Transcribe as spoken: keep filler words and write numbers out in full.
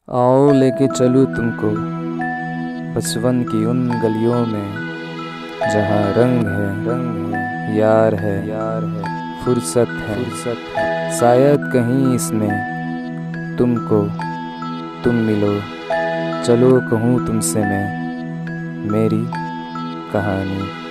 आओ लेके चलूँ तुमको बचपन की उन गलियों में, जहाँ रंग है रंग है यार है यार है फुर्सत है फुर्सत है। शायद कहीं इसमें तुमको तुम मिलो, चलो कहूँ तुमसे मैं मेरी कहानी।